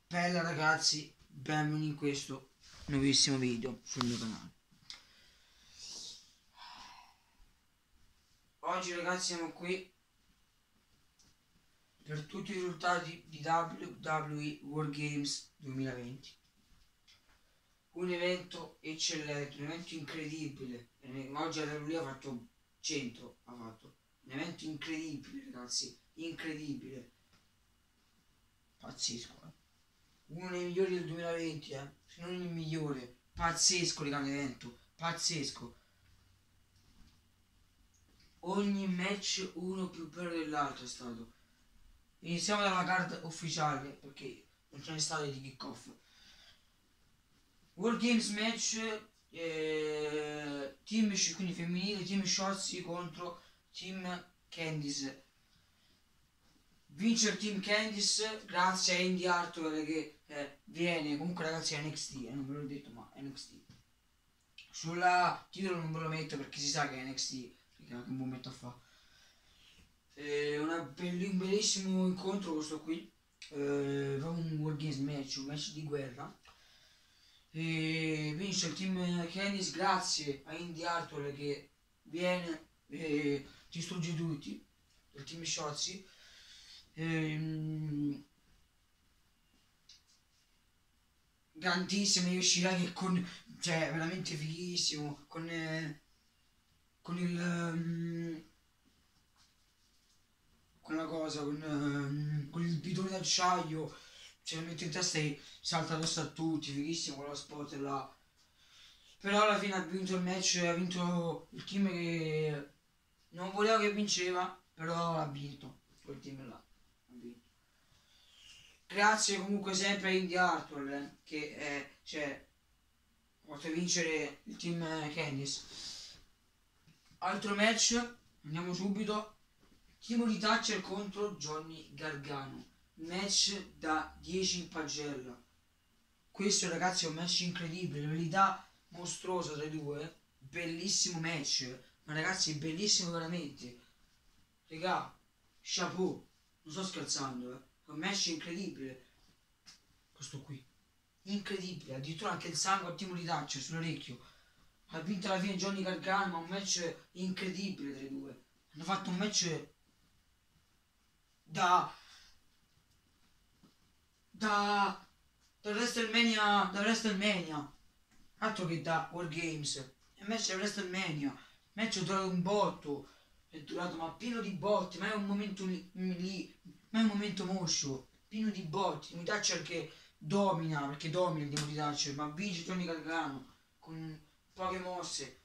Bella ragazzi, benvenuti in questo nuovissimo video sul mio canale. Oggi ragazzi siamo qui per tutti i risultati di WWE World Games 2020. Un evento eccellente, un evento incredibile. Oggi alla lui ha fatto 100, un evento incredibile ragazzi, incredibile, pazzesco, uno dei migliori del 2020, se non il migliore. Pazzesco il grande evento, pazzesco. Ogni match uno più bello dell'altro è stato. Iniziamo dalla card ufficiale perché non ce n'è stato di kick-off. World Games match, team, quindi femminile, team Shotzi contro team Candice. Vince il team Candice grazie a Indi Hartwell che viene comunque ragazzi a NXT, non ve l'ho detto ma NXT. Sulla titolo non ve lo metto perché si sa che è NXT, perché anche un buon metto a fa. Un bellissimo incontro questo qui, proprio un World Games match, un match di guerra. Vince il team Candice grazie a Indi Hartwell che viene e distrugge tutti, il team Shotzi. Grandissimo Yoshirai che cioè veramente fighissimo con il con la cosa con il bidone d'acciaio, cioè lo mette in testa e salta addosso a tutti, fighissimo quello spot là. Però alla fine ha vinto il match, ha vinto il team che non voleva che vinceva, però ha vinto quel team là. Grazie comunque sempre a Indi Hartwell che ha fatto vincere il team Candice. Altro match, andiamo subito. Timothy Thatcher contro Johnny Gargano, match da 10 in pagella. Questo ragazzi è un match incredibile, rivalità mostruosa tra i due, bellissimo match, ma ragazzi bellissimo veramente. Regà, chapeau, non sto scherzando, è un match incredibile questo qui, incredibile, addirittura anche il sangue a Timothy Thatcher sull'orecchio. Ha vinto alla fine Johnny Gargano, ma un match incredibile tra i due. Hanno fatto un match da WrestleMania, altro che da World Games. Il match da WrestleMania, il match è durato un botto, è durato ma pieno di botti, ma è un momento lì, ma è un momento moscio, pieno di botti. Timothy Thatcher che domina, perché domina il Timothy Thatcher, ma vince Johnny Gargano con poche mosse.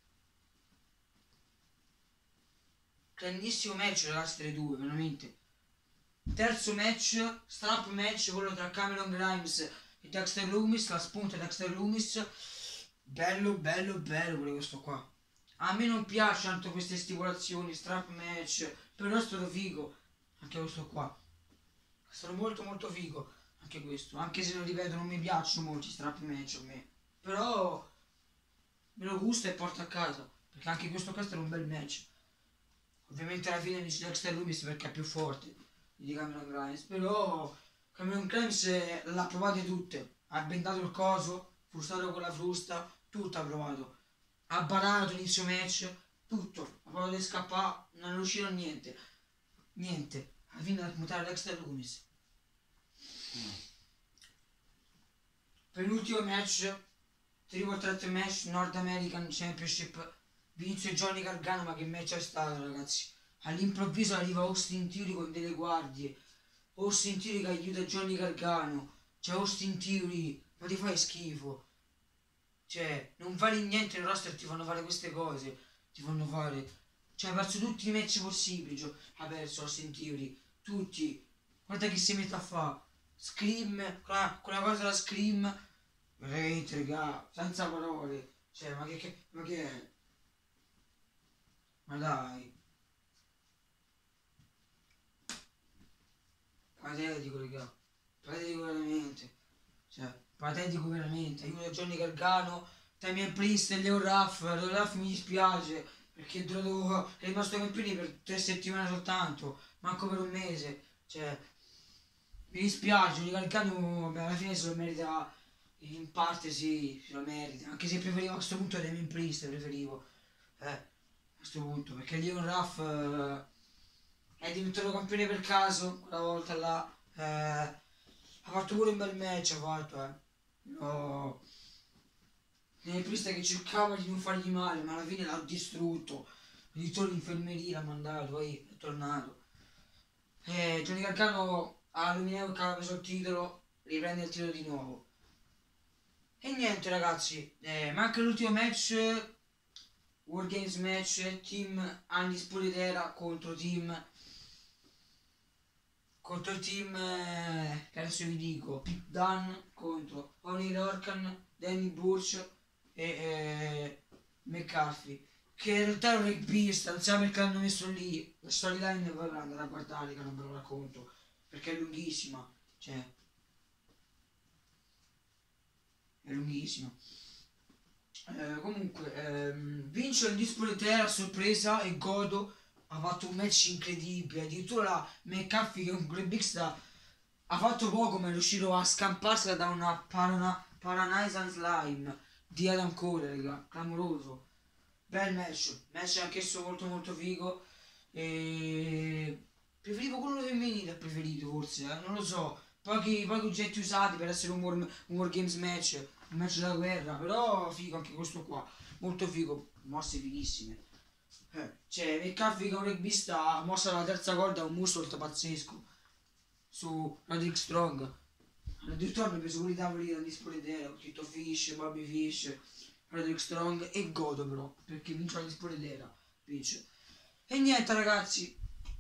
Grandissimo match ragazzi tra i due, veramente. Terzo match, strap match, quello tra Cameron Grimes e Dexter Lumis, la spunta Dexter Lumis. Bello pure questo qua. A me non piace tanto queste stipulazioni, strap match, però è stato figo anche questo qua. È stato molto figo anche questo, anche se non ripeto non mi piacciono molti strap match a me, però me lo gusta e porta a casa, perché anche questo è un bel match. Ovviamente alla fine dice Dexter Lumis perché è più forte di Cameron Grimes, però Cameron Grimes l'ha provate tutte, ha bendato il coso, frustato con la frusta, tutto ha provato, ha barato inizio match, tutto, ha provato di scappare, non è riuscito a niente, alla fine ha mutato Dexter Lumis. Penultimo match, triple threat match North American Championship, vince Johnny Gargano, ma che match è stato ragazzi. All'improvviso arriva Austin Theory con delle guardie, Austin Theory che aiuta Johnny Gargano, cioè Austin Theory, ma ti fai schifo, cioè non vali niente nel roster, ti fanno fare queste cose, ti fanno fare, cioè ha perso tutti i match possibili, ha perso Austin Theory, tutti, guarda che si mette a fare, Scream, quella cosa da Scream, veramente raga, senza parole, cioè ma che è? Ma dai, patetico raga, patetico veramente, cioè patetico veramente. Aiuto Johnny Gargano, Damian Priest e Leo Ruff mi dispiace perché è rimasto campione per 3 settimane soltanto, manco per un mese, cioè Mi dispiace, Johnny Gargano, vabbè, alla fine se lo merita, in parte sì, se lo merita, anche se preferivo a questo punto Damien Priest, preferivo, a questo punto, perché Leon Ruff è diventato campione per caso, quella volta là, ha fatto pure un bel match, ha fatto, no, Damien Priest che cercava di non fargli male, ma alla fine l'ha distrutto, addirittura l'infermeria l'ha mandato, poi è tornato. Johnny Gargano ha alluminato che aveva preso il titolo, riprende il titolo di nuovo. E niente ragazzi, manca l'ultimo match, War Games match, team Undisputed Era contro il team, che adesso vi dico, Pete Dunne contro Oney Lorcan, Danny Burch e McCarthy, che in realtà è un rugbista, non so perché l'hanno messo lì, la storyline poi per andare a guardare che non ve lo racconto, perché è lunghissima, cioè, è lunghissima. Comunque, vince il Display a sorpresa e Godo ha fatto un match incredibile, addirittura la McAfee che è un Great Big Star ha fatto poco ma è riuscito a scamparsela da una Paranaisen Slime di Adam Cole, raga, clamoroso, bel match anch'esso molto molto figo, e preferivo quello femminile, preferito forse, non lo so, pochi oggetti usati per essere un War Games match, un match da guerra, però figo anche questo qua, molto figo, mosse fighissime. Cioè, McAfee che è un rugbista mossa la terza corda, un moonsault pazzesco su Roderick Strong. Addirittura hanno preso pure i tavoli da Dispoletera, ho scritto Fish, Bobby Fish, Roderick Strong e Godo però, perché vince la Dispoletera, vince. E niente ragazzi,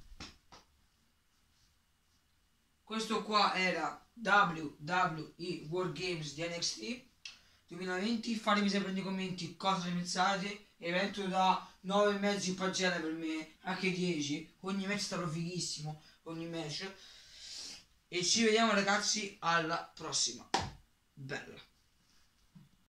questo qua era WWE War Games di NXT 2020. Fatemi sempre nei commenti cosa ne pensate. Evento da 9,5 in pagina per me, anche 10. Ogni match è stato fighissimo, ogni match. E ci vediamo ragazzi alla prossima. Bella.